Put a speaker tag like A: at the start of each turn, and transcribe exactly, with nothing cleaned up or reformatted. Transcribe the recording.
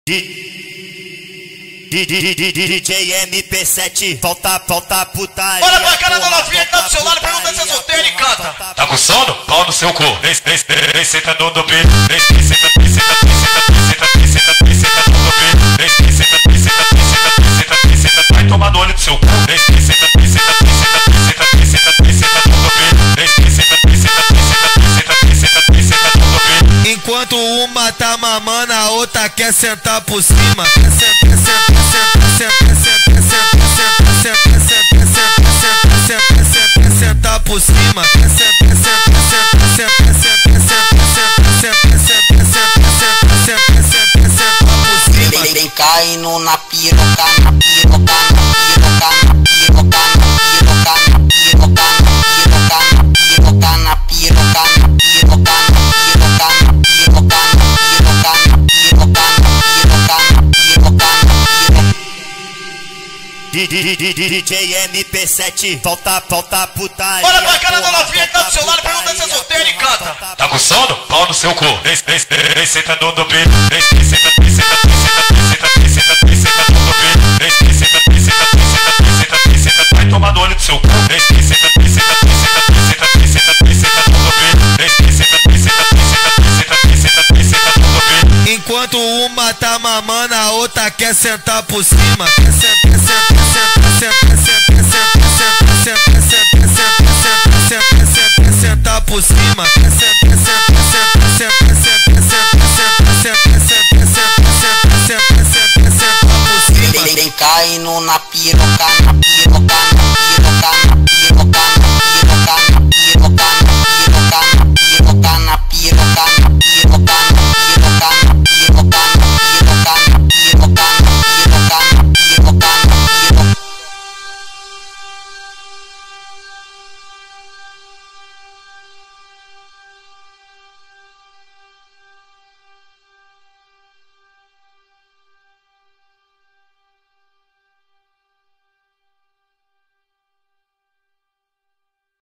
A: D J M P sete, volta, volta putaria.
B: Olha pra cara da novinha que tá do seu lado, pergunta se é solteiro e canta.
C: Tá com sono? Pau no seu cu. Vem, vem, vem, senta no do peito. Vem, vem, senta, vem, senta, vem, senta, vem, senta, vem, senta no do peito. Vem, vem, senta, vem, senta, vem, senta, vem, senta, vem, senta. Vai tomar no olho do seu cu. Vem, vem, senta, vem, senta, vem, senta, vem, senta, vem, senta, vem, senta no do peito. Vem, vem, senta, vem, senta, vem, senta, vem, senta, vem, senta, vem, senta no do peito.
D: Enquanto uma tá mamando, a outra quer sentar por cima. Quer sentar, quer sentar, quer sentar, quer sentar, quer sentar, quer sentar, quer sentar, quer sentar por cima. Quer sentar, quer sentar, quer sentar, quer sentar, quer sentar, quer sentar por cima.
E: Vem caindo na piroca, na piroca, na piroca, na piroca, na piroca, na piroca, na piroca, na piroca, na piroca, na piroca, na piroca, na piroca, na piroca, na piroca, na piroca, na piroca, na piroca.
A: D J M P sete, volta, volta putaria.
B: Olha pra cara da novinha que tá do seu lado, pergunta se é solteiro e canta.
C: Tá com sono? Pau no seu cu. Vem, vem, vem, senta no do peito. Vem, vem, senta, vem, senta, vem, senta, vem, senta, vem, senta, vem, senta no do peito. Vem, vem, senta, vem, senta, vem, senta, vem, senta, vem, senta. Vai tomar no olho do seu cu. Vem, vem, senta, vem, senta, vem, senta, vem, senta, vem, senta, vem, senta no do peito. Vem, vem, senta, vem, senta, vem, senta, vem, senta, vem, senta, vem, senta no do peito.
D: Enquanto uma tá mamando, a outra quer sentar por cima. Quer sentar, quer sentar, quer sentar, quer sentar, quer sentar, quer sentar, quer sentar, quer sentar por cima. Quer sentar, quer sentar, quer sentar, quer sentar, quer sentar, quer sentar por cima.
E: Vem caindo na piroca, na